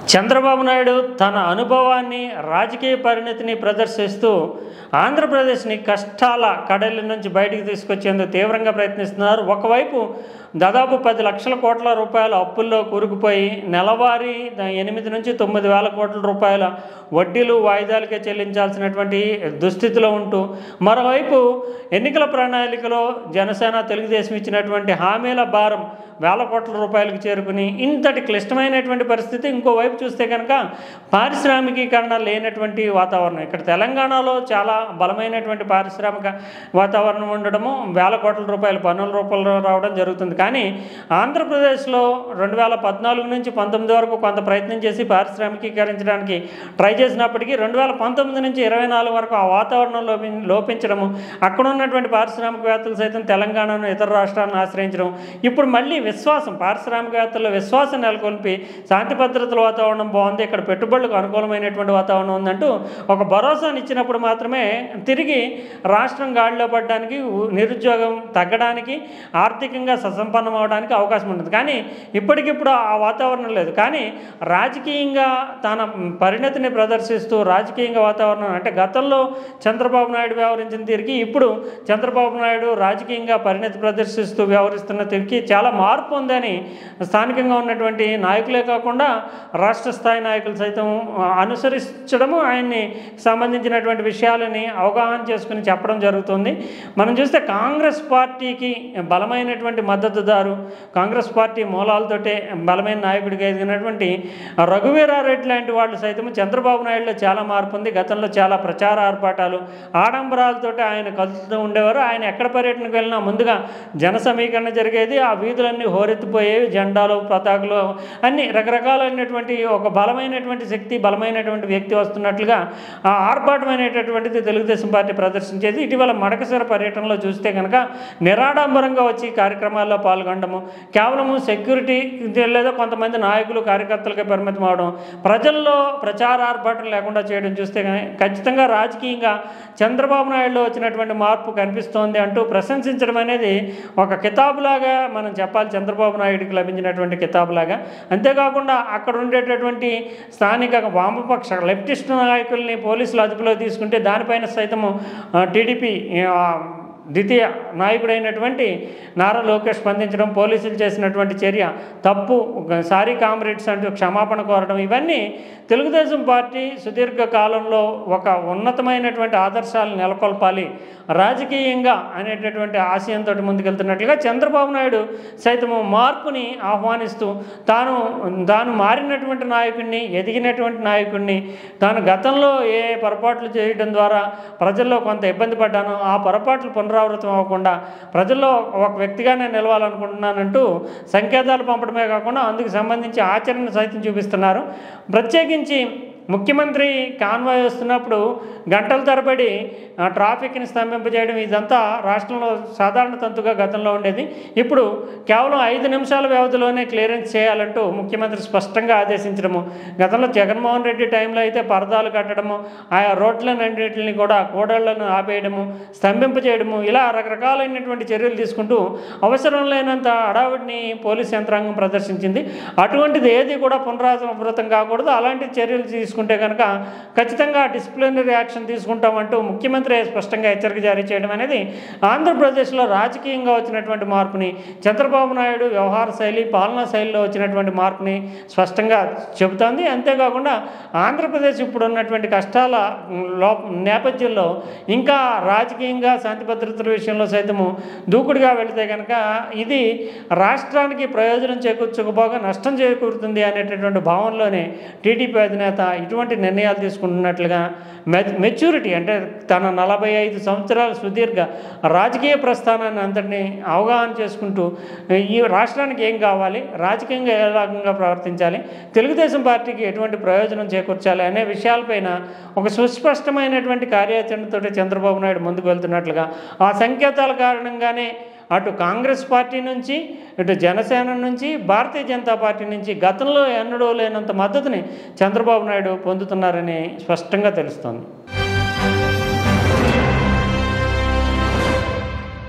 చంద్రబాబు నాయుడు తన అనుభవాన్ని రాజకీయ పరిణతిని ప్రదర్శిస్తూ ఆంధ్రప్రదేశ్ని కష్టాల కడలి నుంచి బయటికి తీసుకొచ్చేందుకు తీవ్రంగా ప్రయత్నిస్తున్నారు. ఒకవైపు దాదాపు 10 లక్షల కోట్ల రూపాయల అప్పుల్లో కూరుకుపోయి నెలవారీ 8 నుంచి 9 వేల కోట్ల రూపాయల వడ్డీలు వాయిదాలకే చెల్లించాల్సినటువంటి దుస్థితిలో ఉంటూ, మరోవైపు ఎన్నికల ప్రణాళికలో జనసేన తెలుగుదేశం ఇచ్చినటువంటి హామీల భారం వేల కోట్ల రూపాయలకు చేరుకుని ఇంతటి క్లిష్టమైనటువంటి పరిస్థితి. ఇంకోవైపు చూస్తే కనుక పారిశ్రామికీకరణ లేనటువంటి వాతావరణం. ఇక్కడ తెలంగాణలో చాలా బలమైనటువంటి పారిశ్రామిక వాతావరణం ఉండడము, వేల కోట్ల రూపాయల పన్నుల రూపంలో రావడం జరుగుతుంది. కానీ ఆంధ్రప్రదేశ్లో 2014 నుంచి 19 వరకు కొంత ప్రయత్నం చేసి పారిశ్రామికీకరించడానికి ట్రై చేసినప్పటికీ 2019 నుంచి 24 వరకు ఆ వాతావరణం లోపించడము, అక్కడ ఉన్నటువంటి పారిశ్రామికవేత్తలు సైతం తెలంగాణను ఇతర రాష్ట్రాలను ఆశ్రయించడం, ఇప్పుడు మళ్ళీ విశ్వాసం, పారిశ్రామికవేత్తల్లో విశ్వాసం నెలకొల్పి శాంతి భద్రతల వాతావరణం బాగుంది, ఇక్కడ పెట్టుబడులకు అనుకూలమైనటువంటి వాతావరణం ఉందంటూ ఒక భరోసాను ఇచ్చినప్పుడు మాత్రమే తిరిగి రాష్ట్రం గాడిలో పడడానికి, నిరుద్యోగం తగ్గడానికి, ఆర్థికంగా ససంపన్నం అవడానికి అవకాశం ఉంటుంది. కానీ ఇప్పటికిప్పుడు ఆ వాతావరణం లేదు. కానీ రాజకీయంగా తన పరిణతిని ప్రదర్శిస్తూ రాజకీయంగా వాతావరణం అంటే గతంలో చంద్రబాబు నాయుడు వ్యవహరించిన తీరుకి ఇప్పుడు చంద్రబాబు నాయుడు రాజకీయంగా పరిణతి ప్రదర్శిస్తూ వ్యవహరిస్తున్న తీరుకి చాలా మార్పు ఉందని స్థానికంగా ఉన్నటువంటి నాయకులే కాకుండా రాష్ట్ర స్థాయి నాయకులు సైతం అనుసరించడము, ఆయన్ని సంబంధించినటువంటి విషయాలని అవగాహన చేసుకుని చెప్పడం జరుగుతుంది. మనం చూస్తే కాంగ్రెస్ పార్టీకి బలమైనటువంటి మద్దతుదారు, కాంగ్రెస్ పార్టీ మూలాలతోటే బలమైన నాయకుడిగా ఎదిగినటువంటి రఘువీరారెడ్డి లాంటి వాళ్ళు సైతం చంద్రబాబు నాయుడులో చాలా మార్పు ఉంది. గతంలో చాలా ప్రచార ఆర్భాటాలు, ఆడంబరాలతోటి ఆయన కలుస్తూ ఉండేవారు. ఆయన ఎక్కడ పర్యటనకు వెళ్ళినా ముందుగా జన సమీకరణ జరిగేది, ఆ వీధులన్నీ హోరెత్తిపోయేవి, జెండాలు పతాకులు అన్ని రకరకాలైనటువంటి ఒక బలమైనటువంటి శక్తి, బలమైనటువంటి వ్యక్తి వస్తున్నట్లుగా ఆ ఆర్భాటమైనటువంటిది తెలుగుదేశం పార్టీ ప్రదర్శించేది. ఇటీవల మడకశిర పర్యటనలో చూస్తే కనుక నిరాడంబరంగా వచ్చి కార్యక్రమాల్లో పాల్గొనడము, కేవలము సెక్యూరిటీ లేదా కొంతమంది నాయకులు కార్యకర్తలకే పరిమితం అవడం, ప్రజల్లో ప్రచార ఆర్భాటం లేకుండా చేయడం చూస్తే ఖచ్చితంగా రాజకీయంగా చంద్రబాబు నాయుడులో వచ్చినటువంటి మార్పు కనిపిస్తోంది అంటూ ప్రశంసించడం అనేది ఒక కితాబులాగా మనం చెప్పాలి, చంద్రబాబు నాయుడికి లభించినటువంటి కితాబులాగా. అంతేకాకుండా అక్కడ ఉండేటటువంటి స్థానిక వామపక్ష లెఫ్టిస్ట్ నాయకుల్ని పోలీసులు అదుపులో తీసుకుంటే దానిపైన సైతము టీడీపీ ద్వితీయ నాయకుడైనటువంటి నారా లోకేష్ స్పందించడం, పోలీసులు చేసినటువంటి చర్య తప్పు, సారీ కామ్రేడ్స్ అంటూ క్షమాపణ కోరడం, ఇవన్నీ తెలుగుదేశం పార్టీ సుదీర్ఘ కాలంలో ఒక ఉన్నతమైనటువంటి ఆదర్శాలను నెలకొల్పాలి రాజకీయంగా అనేటటువంటి ఆశయంతో ముందుకెళ్తున్నట్లుగా చంద్రబాబు నాయుడు సైతము మార్పుని ఆహ్వానిస్తూ తాను మారినటువంటి నాయకుడిని, ఎదిగినటువంటి నాయకుడిని, తాను గతంలో ఏ పొరపాట్లు చేయడం ద్వారా ప్రజల్లో కొంత ఇబ్బంది పడ్డానో ఆ పొరపాట్లు పునరావృతం అవ్వకుండా ప్రజల్లో ఒక వ్యక్తిగానే నిలవాలనుకుంటున్నానంటూ సంకేతాలు పంపడమే కాకుండా అందుకు సంబంధించి ఆచరణ సైతం చూపిస్తున్నారు. ప్రత్యేకించి ముఖ్యమంత్రి కాన్వాయ్ వస్తున్నప్పుడు గంటల తరబడి ట్రాఫిక్ని స్తంభింపజేయడం, ఇదంతా రాష్ట్రంలో సాధారణ తంతుగా గతంలో ఉండేది. ఇప్పుడు కేవలం 5 నిమిషాల వ్యవధిలోనే క్లియరెన్స్ చేయాలంటూ ముఖ్యమంత్రి స్పష్టంగా ఆదేశించడము, గతంలో జగన్మోహన్ రెడ్డి టైంలో అయితే పరదాలు కట్టడము, ఆయా రోడ్లన్నింటిని కూడా కూడళ్లను ఆపేయడము, స్తంభింపజేయడము, ఇలా రకరకాలైనటువంటి చర్యలు తీసుకుంటూ అవసరం లేనంత హడావిడిని పోలీస్ యంత్రాంగం ప్రదర్శించింది. అటువంటిది ఏది కూడా పునరావృతం కాకూడదు. అలాంటి చర్యలు తీసుకుంటే కనుక ఖచ్చితంగా డిసిప్లినరీ యాక్షన్ తీసుకుంటామంటూ ముఖ్యమంత్రి స్పష్టంగా హెచ్చరిక జారీ చేయడం అనేది ఆంధ్రప్రదేశ్లో రాజకీయంగా వచ్చినటువంటి మార్పుని, చంద్రబాబు నాయుడు వ్యవహార శైలి, పాలనా శైలిలో వచ్చినటువంటి మార్పుని స్పష్టంగా చెబుతోంది. అంతేకాకుండా ఆంధ్రప్రదేశ్ ఇప్పుడు ఉన్నటువంటి కష్టాల నేపథ్యంలో ఇంకా రాజకీయంగా శాంతి భద్రతల విషయంలో సైతము దూకుడుగా వెళితే కనుక ఇది రాష్ట్రానికి ప్రయోజనం చేకూర్చకపోగా నష్టం చేకూరుతుంది అనేటటువంటి భావనలోనే టీడీపీ అధినేత ఇటువంటి నిర్ణయాలు తీసుకుంటున్నట్లుగా మెచ్యూరిటీ అంటే తన 45 సంవత్సరాల సుదీర్ఘ రాజకీయ ప్రస్థానాన్ని అంతటినీ అవగాహన చేసుకుంటూ ఈ రాష్ట్రానికి ఏం కావాలి, రాజకీయంగా ఏ రకంగా ప్రవర్తించాలి, తెలుగుదేశం పార్టీకి ఎటువంటి ప్రయోజనం చేకూర్చాలి అనే విషయాలపైన ఒక సుస్పష్టమైనటువంటి కార్యాచరణతో చంద్రబాబు నాయుడు ముందుకు వెళ్తున్నట్లుగా ఆ సంకేతాల కారణంగానే అటు కాంగ్రెస్ పార్టీ నుంచి, ఇటు జనసేన నుంచి, భారతీయ జనతా పార్టీ నుంచి గతంలో ఎన్నడూ లేనంత మద్దతుని చంద్రబాబు నాయుడు పొందుతున్నారని స్పష్టంగా తెలుస్తోంది.